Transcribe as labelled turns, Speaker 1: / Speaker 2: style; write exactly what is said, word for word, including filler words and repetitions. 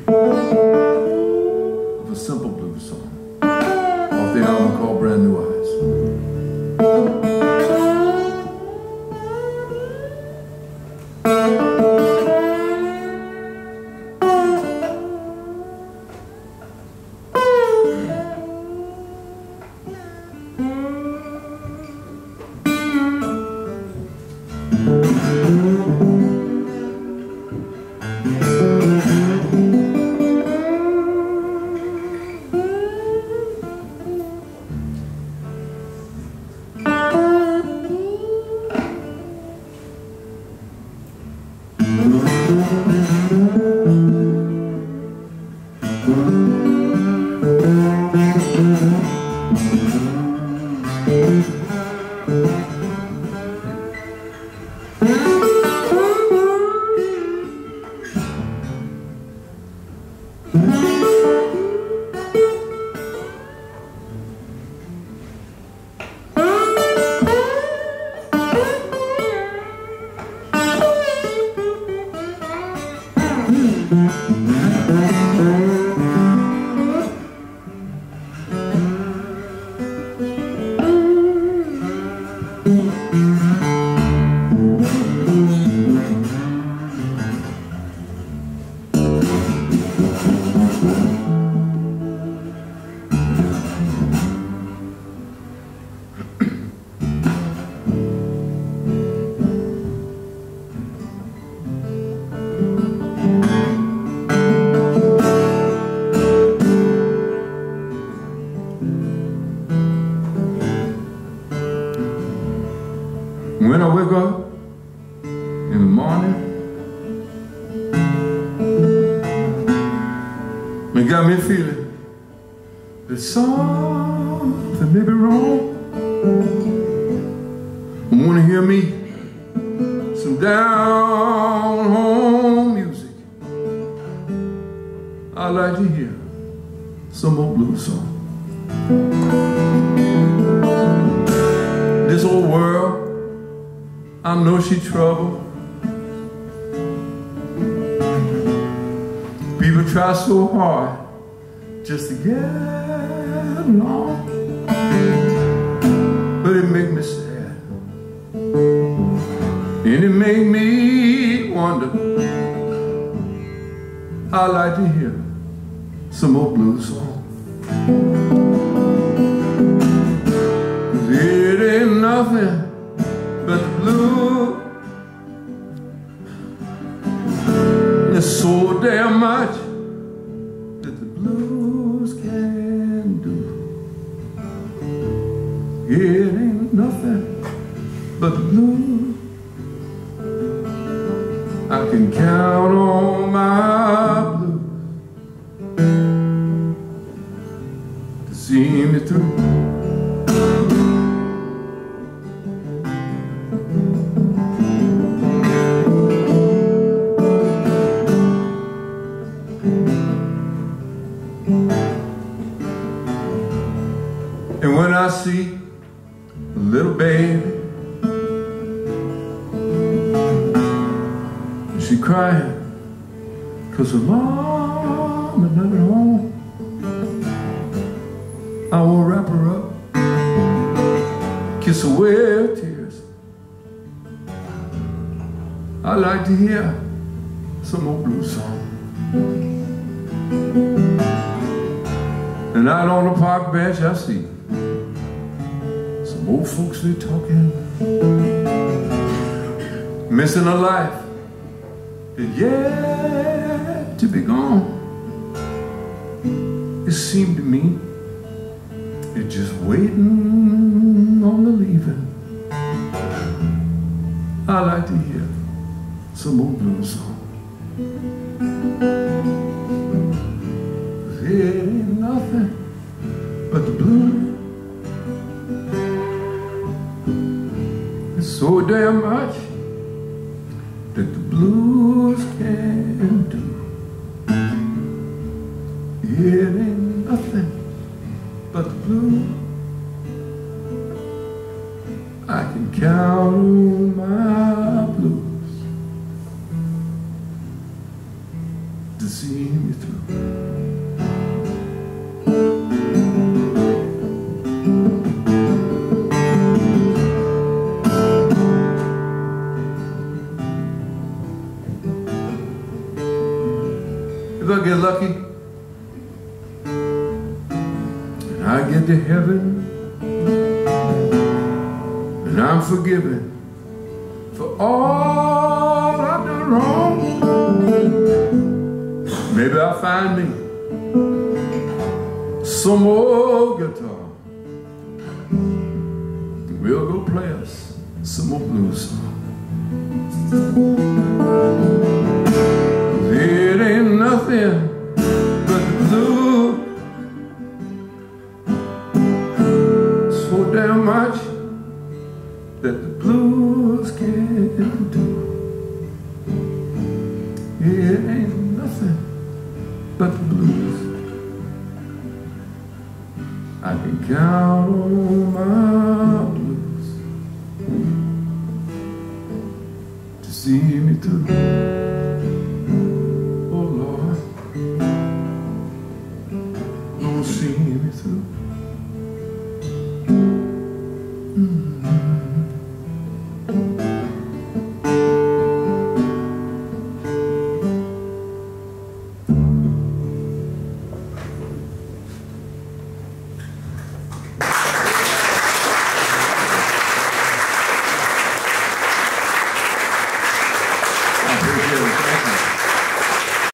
Speaker 1: of a simple blues song off the album called Brand New Eyes. When I wake up in the morning, it got me feeling that something may be wrong. I want to hear me some down home music. I like to hear some old blues song. This old world, I know she trouble. People try so hard just to get along, but it make me sad, and it make me wonder. I like to hear some old blues song. It ain't nothing but the blue. There's so damn much that the blues can do. It ain't nothing but the blues. I can count on my blues to see me through. And when I see a little baby, she crying cause her mom is not at home, I will wrap her up, kiss away her tears. I like to hear some old blues song. And out on the park bench I see some old folks, they talking, missing a life that yet to be gone. It seemed to me it's just waiting on the leaving. I like to hear some old blues song. It ain't nothing but the blues. It's so damn much that the blues can do. It ain't nothing but the blues. I can count on my blues to see me through. If I get lucky and I get to heaven and I'm forgiven for all I've done wrong, maybe I'll find me some more guitar. We'll go play us some more blues songs. It ain't nothing but the blues. So damn much that the blues can't do. It ain't nothing but the blues. I can count on my blues to see me through.